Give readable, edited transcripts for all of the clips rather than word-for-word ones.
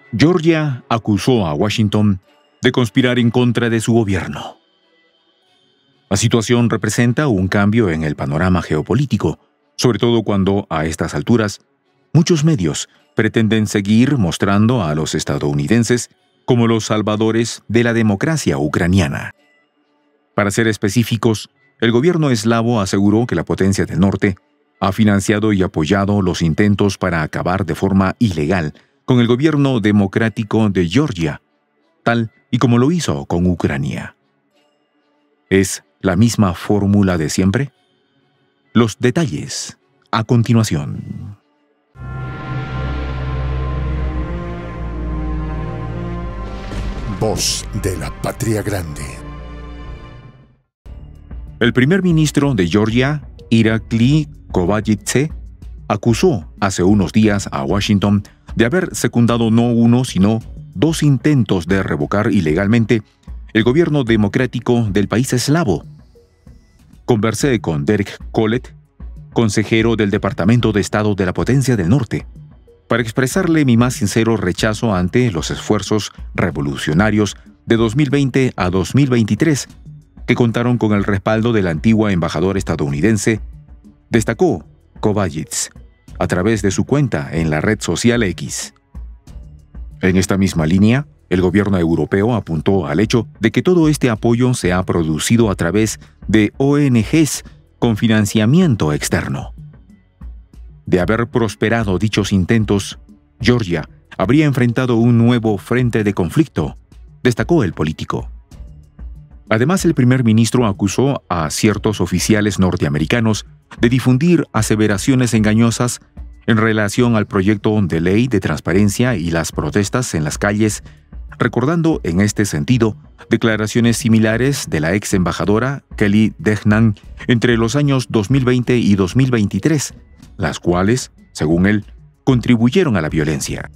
Georgia acusó a Washington de conspirar en contra de su gobierno. La situación representa un cambio en el panorama geopolítico, sobre todo cuando, a estas alturas, muchos medios pretenden seguir mostrando a los estadounidenses como los salvadores de la democracia ucraniana. Para ser específicos, el gobierno eslavo aseguró que la potencia del norte ha financiado y apoyado los intentos para acabar de forma ilegal con el gobierno democrático de Georgia, tal y como lo hizo con Ucrania. ¿Es la misma fórmula de siempre? Los detalles a continuación. Voz de la Patria Grande. El primer ministro de Georgia, Irakli Kobayidze, acusó hace unos días a Washington de haber secundado no uno, sino dos intentos de revocar ilegalmente el gobierno democrático del país eslavo. Conversé con Derek Collett, consejero del Departamento de Estado de la Potencia del Norte, para expresarle mi más sincero rechazo ante los esfuerzos revolucionarios de 2020 a 2023, que contaron con el respaldo del antiguo embajador estadounidense, destacó Kobayidze a través de su cuenta en la red social X. En esta misma línea, el gobierno europeo apuntó al hecho de que todo este apoyo se ha producido a través de ONGs con financiamiento externo. De haber prosperado dichos intentos, Georgia habría enfrentado un nuevo frente de conflicto, destacó el político. Además, el primer ministro acusó a ciertos oficiales norteamericanos de difundir aseveraciones engañosas en relación al proyecto de ley de transparencia y las protestas en las calles, recordando en este sentido declaraciones similares de la ex embajadora Kelly Degnan entre los años 2020 y 2023, las cuales, según él, contribuyeron a la violencia.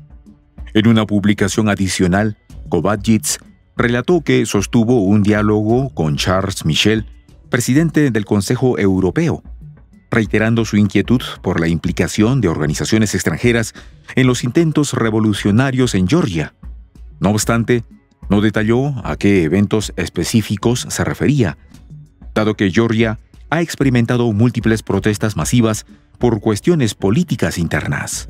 En una publicación adicional, Kobayidze relató que sostuvo un diálogo con Charles Michel, presidente del Consejo Europeo, reiterando su inquietud por la implicación de organizaciones extranjeras en los intentos revolucionarios en Georgia. No obstante, no detalló a qué eventos específicos se refería, dado que Georgia ha experimentado múltiples protestas masivas por cuestiones políticas internas.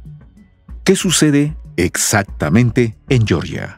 ¿Qué sucede exactamente en Georgia?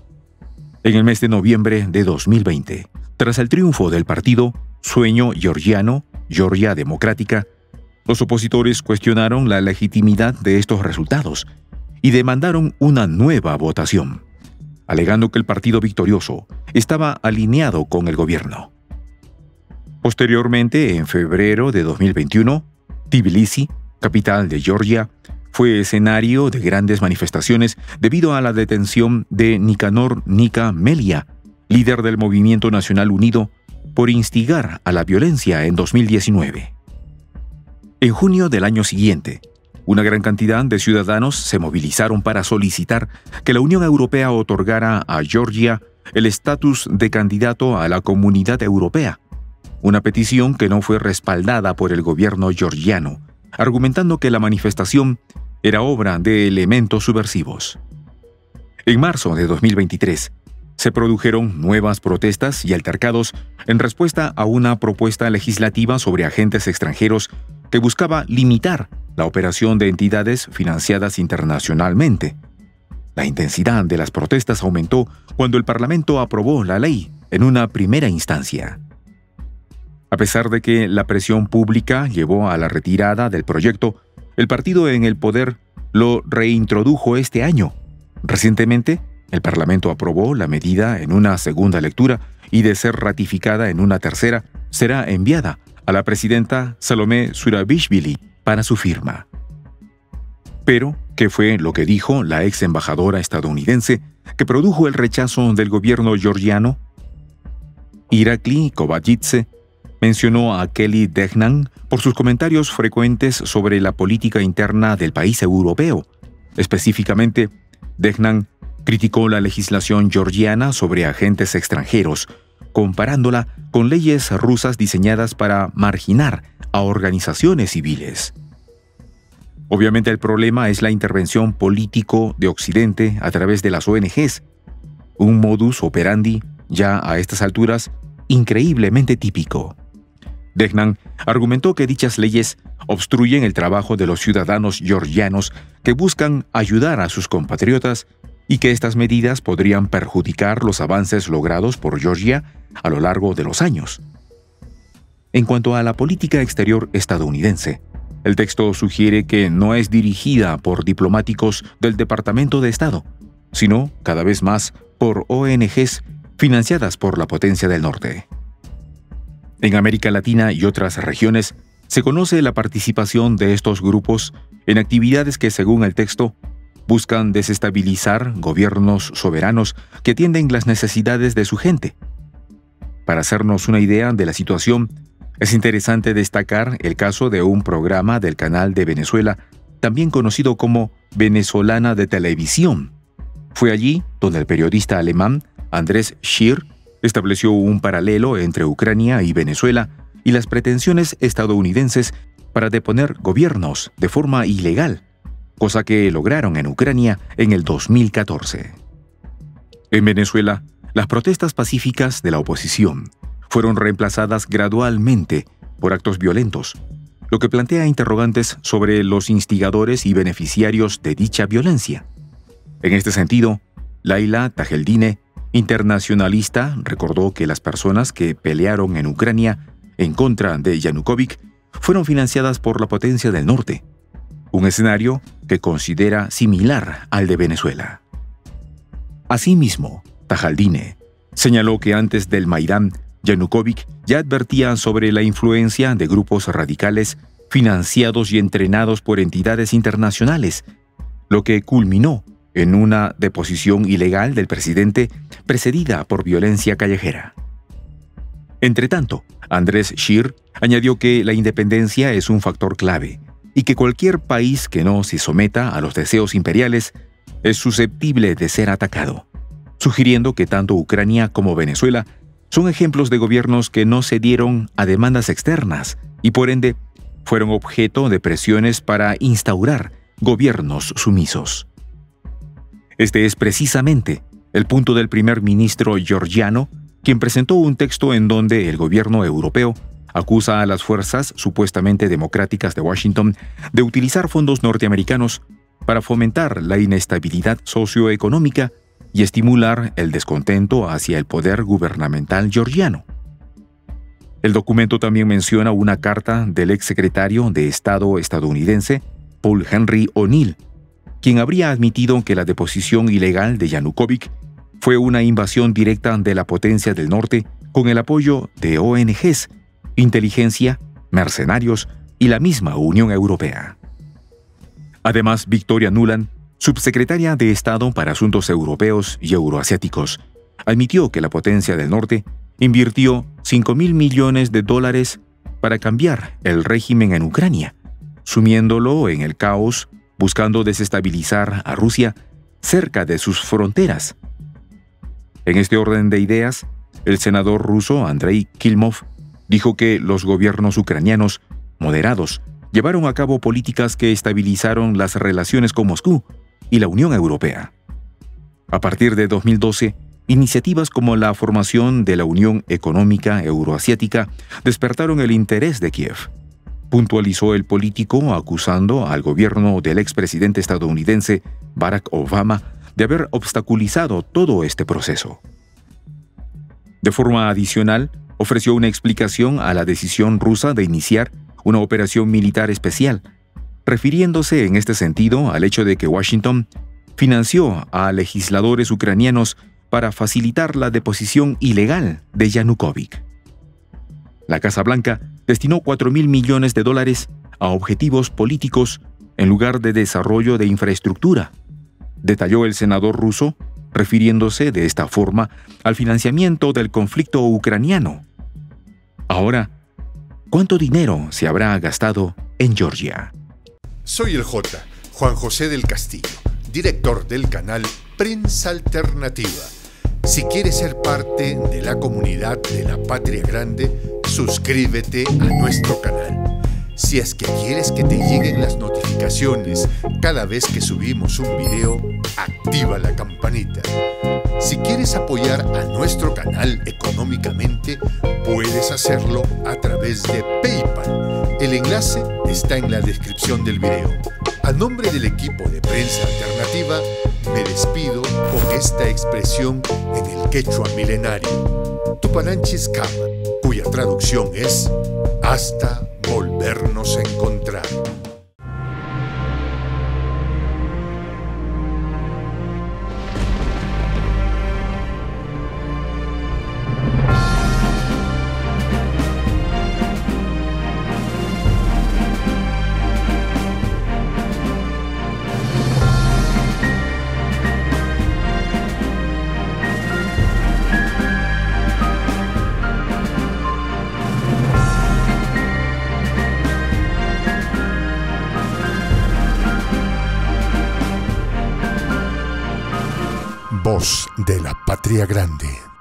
En el mes de noviembre de 2020, tras el triunfo del partido Sueño Georgiano, Georgia Democrática, los opositores cuestionaron la legitimidad de estos resultados y demandaron una nueva votación, alegando que el partido victorioso estaba alineado con el gobierno. Posteriormente, en febrero de 2021, Tbilisi, capital de Georgia, fue escenario de grandes manifestaciones debido a la detención de Nicanor Nica Melia, líder del Movimiento Nacional Unido, por instigar a la violencia en 2019. En junio del año siguiente, una gran cantidad de ciudadanos se movilizaron para solicitar que la Unión Europea otorgara a Georgia el estatus de candidato a la Comunidad Europea, una petición que no fue respaldada por el gobierno georgiano, argumentando que la manifestación era obra de elementos subversivos. En marzo de 2023, se produjeron nuevas protestas y altercados en respuesta a una propuesta legislativa sobre agentes extranjeros que buscaba limitar la operación de entidades financiadas internacionalmente. La intensidad de las protestas aumentó cuando el Parlamento aprobó la ley en una primera instancia. A pesar de que la presión pública llevó a la retirada del proyecto, el partido en el poder lo reintrodujo este año. Recientemente, el Parlamento aprobó la medida en una segunda lectura y, de ser ratificada en una tercera, será enviada a la presidenta Salomé Zurabishvili para su firma. Pero, ¿qué fue lo que dijo la ex embajadora estadounidense que produjo el rechazo del gobierno georgiano? Irakli Kobayidze mencionó a Kelly Degnan por sus comentarios frecuentes sobre la política interna del país europeo. Específicamente, Degnan criticó la legislación georgiana sobre agentes extranjeros, comparándola con leyes rusas diseñadas para marginar a organizaciones civiles. Obviamente el problema es la intervención político de Occidente a través de las ONGs, un modus operandi ya a estas alturas increíblemente típico. Degnan argumentó que dichas leyes obstruyen el trabajo de los ciudadanos georgianos que buscan ayudar a sus compatriotas y que estas medidas podrían perjudicar los avances logrados por Georgia a lo largo de los años. En cuanto a la política exterior estadounidense, el texto sugiere que no es dirigida por diplomáticos del Departamento de Estado, sino cada vez más por ONGs financiadas por la potencia del norte. En América Latina y otras regiones se conoce la participación de estos grupos en actividades que, según el texto, buscan desestabilizar gobiernos soberanos que atienden las necesidades de su gente. Para hacernos una idea de la situación, es interesante destacar el caso de un programa del canal de Venezuela, también conocido como Venezolana de Televisión. Fue allí donde el periodista alemán Andrés Scheer estableció un paralelo entre Ucrania y Venezuela y las pretensiones estadounidenses para deponer gobiernos de forma ilegal, cosa que lograron en Ucrania en el 2014. En Venezuela, las protestas pacíficas de la oposición fueron reemplazadas gradualmente por actos violentos, lo que plantea interrogantes sobre los instigadores y beneficiarios de dicha violencia. En este sentido, Laila Tajeldine, internacionalista, recordó que las personas que pelearon en Ucrania en contra de Yanukovych fueron financiadas por la potencia del norte, un escenario que considera similar al de Venezuela. Asimismo, Tajeldine señaló que antes del Maidán, Yanukovych ya advertía sobre la influencia de grupos radicales financiados y entrenados por entidades internacionales, lo que culminó en una deposición ilegal del presidente precedida por violencia callejera. Entretanto, Andrés Scheer añadió que la independencia es un factor clave y que cualquier país que no se someta a los deseos imperiales es susceptible de ser atacado, sugiriendo que tanto Ucrania como Venezuela son ejemplos de gobiernos que no cedieron a demandas externas y por ende fueron objeto de presiones para instaurar gobiernos sumisos. Este es precisamente el punto del primer ministro georgiano, quien presentó un texto en donde el gobierno europeo acusa a las fuerzas supuestamente democráticas de Washington de utilizar fondos norteamericanos para fomentar la inestabilidad socioeconómica y estimular el descontento hacia el poder gubernamental georgiano. El documento también menciona una carta del exsecretario de Estado estadounidense, Paul Henry O'Neill, quien habría admitido que la deposición ilegal de Yanukovych fue una invasión directa de la potencia del norte con el apoyo de ONGs, inteligencia, mercenarios y la misma Unión Europea. Además, Victoria Nuland, subsecretaria de Estado para Asuntos Europeos y Euroasiáticos, admitió que la potencia del norte invirtió $5.000 millones para cambiar el régimen en Ucrania, sumiéndolo en el caos, buscando desestabilizar a Rusia cerca de sus fronteras. En este orden de ideas, el senador ruso Andrei Kilmov dijo que los gobiernos ucranianos moderados llevaron a cabo políticas que estabilizaron las relaciones con Moscú y la Unión Europea. A partir de 2012, iniciativas como la formación de la Unión Económica Euroasiática despertaron el interés de Kiev, puntualizó el político acusando al gobierno del expresidente estadounidense Barack Obama de haber obstaculizado todo este proceso. De forma adicional, ofreció una explicación a la decisión rusa de iniciar una operación militar especial, refiriéndose en este sentido al hecho de que Washington financió a legisladores ucranianos para facilitar la deposición ilegal de Yanukovych. La Casa Blanca destinó $4.000 millones a objetivos políticos en lugar de desarrollo de infraestructura, detalló el senador ruso, refiriéndose de esta forma al financiamiento del conflicto ucraniano. Ahora, ¿cuánto dinero se habrá gastado en Georgia? Soy el J, Juan José del Castillo, director del canal Prensa Alternativa. Si quieres ser parte de la comunidad de la Patria Grande, suscríbete a nuestro canal. Si es que quieres que te lleguen las notificaciones cada vez que subimos un video, activa la campanita. Si quieres apoyar a nuestro canal económicamente, puedes hacerlo a través de PayPal. El enlace está en la descripción del video. A nombre del equipo de Prensa Alternativa, me despido con esta expresión en el quechua milenario, Tupananchis Kama, cuya traducción es hasta volvernos a encontrar. Voz de la Patria Grande.